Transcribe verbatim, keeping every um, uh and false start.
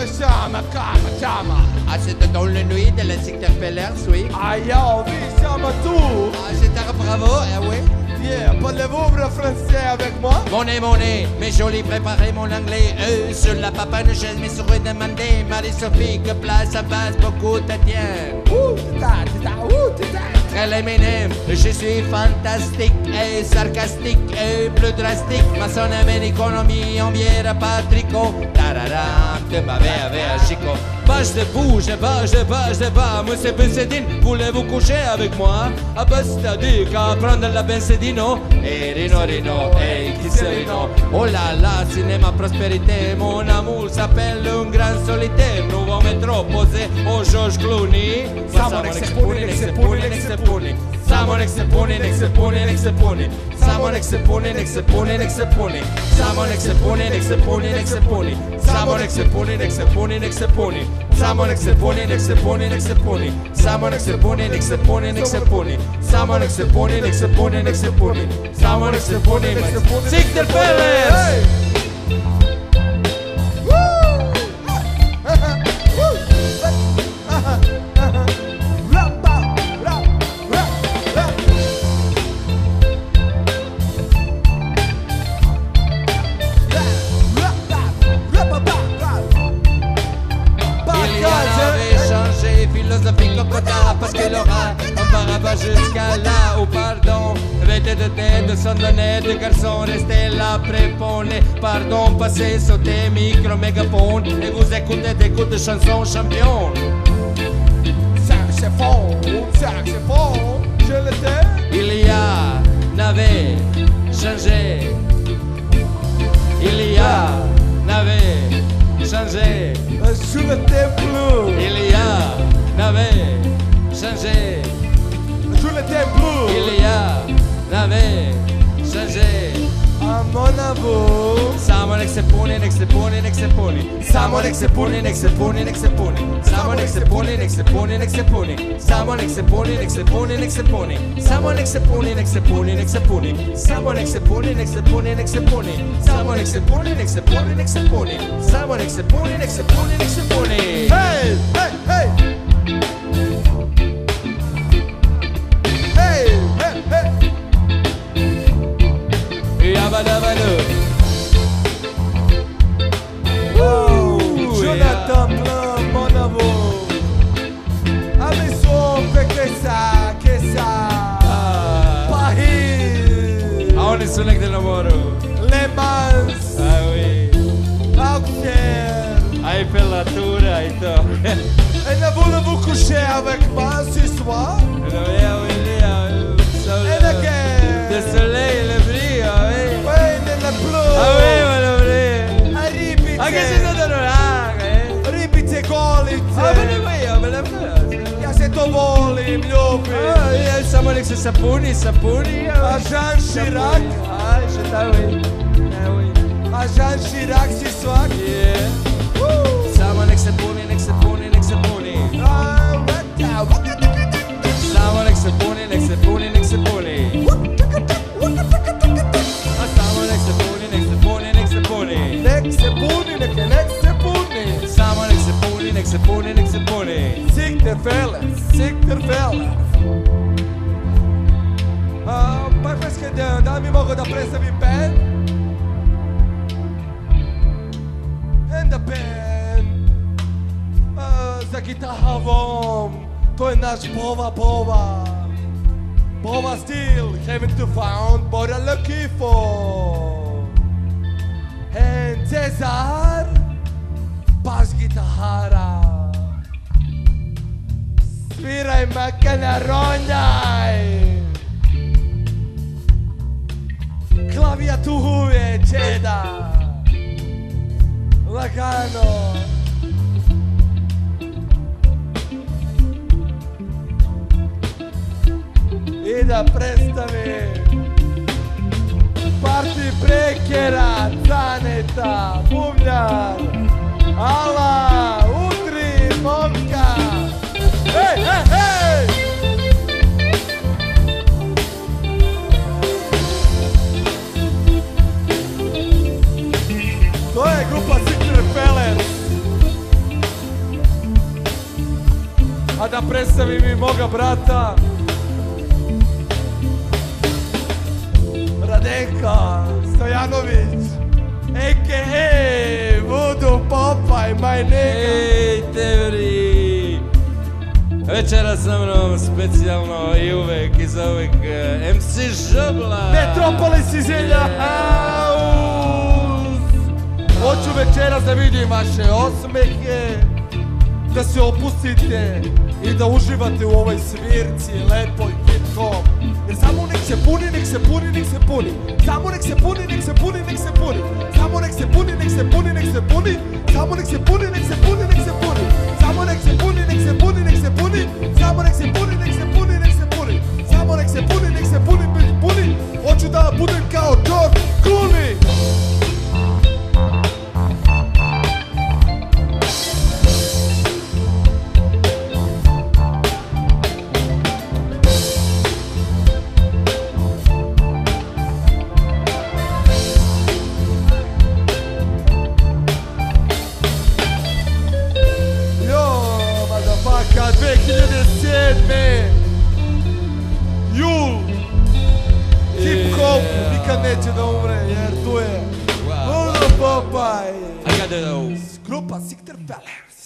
Come siamo? Come siamo? Ah, c'est dans le nuit de la Secteur oui. Ah, yo, oui, siamo tu. Ah, c'est un bravo, ah oui. Yeah, parlez-vous vrai français avec moi? Mon nez, mon nez, mes jolis préparé mon anglais. Euh, sur la papa de chaise, mais sur une demandée. Marie-Sophie, que place à base, beaucoup te tient. Ouh, tita, tita, ouh, tita. Très l'éminème, je suis fantastique et sarcastique et plus drastique. Ma son amène économie en bière Patrico. Tararam, te m'avais avec Chico. Bâche de bouge, bâche de bâche de bas. Moi c'est Bensedine, voulez-vous coucher avec moi? Ah bah c'est-à-dire qu'à prendre la Bensedino. Et Rino Rino, et qui c'est Rino? Oh là là, cinéma prospérité. Mon amour s'appelle un grand solitaire. Nouveau métro posé au George Clooney. Someone excepone, excepone, excepone. Someone excepone, excepone, excepone. Someone excepone, excepone, excepone. Someone excepone, excepone, excepone. Someone excepone, excepone, excepone. Someone excepone, excepone, excepone. Someone excepone, excepone, excepone. Someone excepone, excepone, excepone. Someone excepone, excepone. Sick del Perez! Parce qu'elle aura un parapluie jusqu'à là où pardon. Vêtez de tête, de son donner, de garçon, restez là, prépondez. Pardon, passez, sautez, micro, mégaphone. Et vous écoutez des coups de chansons champion. Saxophone, saxophone, je l'étais. Il y a, n'avait changé. Il y a, n'avait changé. Je l'étais plus. Il y a, n'avait changé. Je l'étais plus. Il y a, n'avait changé. À mon amour. Someone excepone, excepone, excepone. Someone excepone, excepone, excepone. Someone excepone, excepone, excepone. Someone excepone, excepone, excepone. Someone excepone, excepone, excepone. Someone excepone, excepone, excepone. Someone excepone, excepone, excepone. Someone excepone, excepone, excepone. Hey, hey, hey. Hey, hey, hey. Yabadabadoo. Oh, Jonathan Blanc, mon amour. Abençoe, que ça, que ça. Paris. Aonde sul leg del lavoro? Le Mans. Ah oui. Auxerre. Hai pellatura e to. Et ne voulez-vous coucher avec moi ce soir? Et de Le che? soleil, le brio, eh? Oui, nelle blu. Ah oui, ma lo brio. Ripite. Ma che sei stato l'oraga, eh? Ripite colice. Ah, me ne vai io, me la faccio. Ja se to volim, ljubim. Ah, io samo nek se sapuni, sapuni. A Jean Chirac. Ah, je t'ai oui. Ah oui. A Jean Chirac si svak. Yeah. Samo nek se puni, nek se puni, nek se puni. Ah, vata, vata. Samo nek se puni, nek se puni, nek se puni. Ah, samo nek se puni, nek se puni, nek se puni. Nek se puni, nek nek se puni. Samo nek se puni, nek se puni, nek se puni. Sick der Fälle, sick der Fälle. Ah, pa penso che dammi modo da prendere in pen. And the pen. Ah, za guitarra vom. To je naš pova, pova. Pova still haven't to found, but I'm looking for. And Cesar, bass guitarra. Sviraj makana ronjaj. Klaviature čeda. Lagano. I da predstavi Parti prekera, Caneta, bubnjar, Ala, utri, momka. Hej, hej, hej! To je grupa Sick der Fellers. da predstavim i moga brata Radenka Stojanović a k a. Voodoo Popaj, my nigga. Ej, teori! Večera sa mnom specijalno i uvek i za uvek em ce Žobla. Metropolis iz Ilja House. Hoću večeras da vidim vaše osmehe, da se opustite i da uživate u ovoj svirci, lepoj hip-hop. Jer samo nek se puni, nek se puni, nek se puni. Samo nek se puni, nek se puni, nek se puni. Samo nek se puni, nek se puni, nek se puni. Samo nek se puni, nek se puni, nek se puni. Samo nek se puni, nek se puni, nek se puni. Samo nek se puni, nek se puni, nek se puni. Samo nek se puni, nek se puni, nek se puni. Hoću da budem kao George Clooney. dve hiljade sedme jul hip-hop nikad neće da umre jer tu je Voodoo Popaj I got it all. grupa Sick Their Fellas.